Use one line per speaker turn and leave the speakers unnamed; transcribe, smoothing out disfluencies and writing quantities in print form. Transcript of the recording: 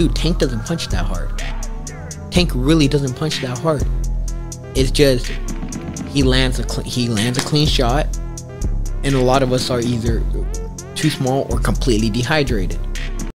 dude, Tank doesn't punch that hard. Tank really doesn't punch that hard. It's just he lands a clean shot, and a lot of us are either too small or completely dehydrated.